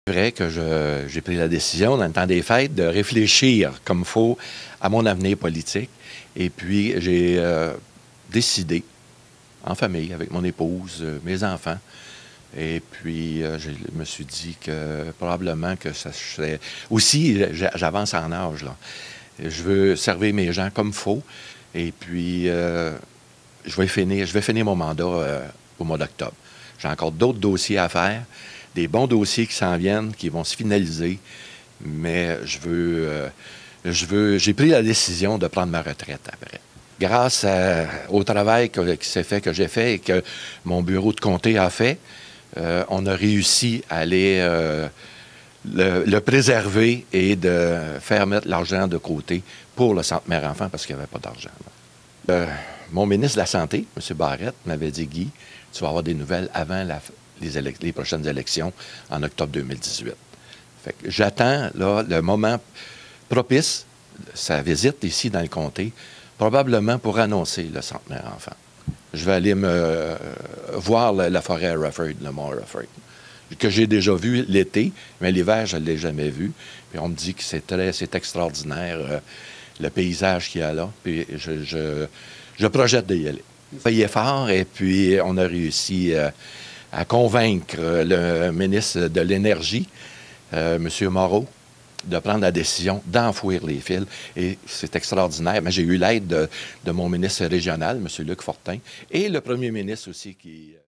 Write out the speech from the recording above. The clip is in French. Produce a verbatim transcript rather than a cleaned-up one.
vrai que j'ai pris la décision, dans le temps des fêtes, de réfléchir comme il faut à mon avenir politique. Et puis, j'ai euh, décidé, en famille, avec mon épouse, euh, mes enfants, et puis, euh, je me suis dit que probablement que ça serait... Aussi, j'avance en âge, là. Je veux servir mes gens comme il faut. Et puis, euh, je vais finir, je vais finir mon mandat euh, au mois d'octobre. J'ai encore d'autres dossiers à faire, des bons dossiers qui s'en viennent, qui vont se finaliser. Mais je veux... Euh, je veux... J'ai pris la décision de prendre ma retraite après. Grâce à, au travail que, qui s'est fait, que j'ai fait et que mon bureau de comté a fait, Euh, on a réussi à aller euh, le, le préserver et de faire mettre l'argent de côté pour le Centre Mère-Enfant parce qu'il n'y avait pas d'argent. Euh, mon ministre de la Santé, M. Barrette, m'avait dit « Guy, tu vas avoir des nouvelles avant la, les, les prochaines élections en octobre deux mille dix-huit. » Fait que j'attends là, le moment propice, sa visite ici dans le comté, probablement pour annoncer le Centre Mère-Enfant. Je vais aller me euh, voir la, la forêt à Rufford, le mont Rufford, que j'ai déjà vu l'été, mais l'hiver, je ne l'ai jamais vu. Puis on me dit que c'est très, c'est extraordinaire, euh, le paysage qu'il y a là. Puis je, je, je projette d'y aller. Payé fort, et puis on a réussi euh, à convaincre le ministre de l'Énergie, euh, M. Moreau, de prendre la décision d'enfouir les fils. Et c'est extraordinaire. Mais j'ai eu l'aide de, de mon ministre régional, M. Luc Fortin, et le premier ministre aussi qui...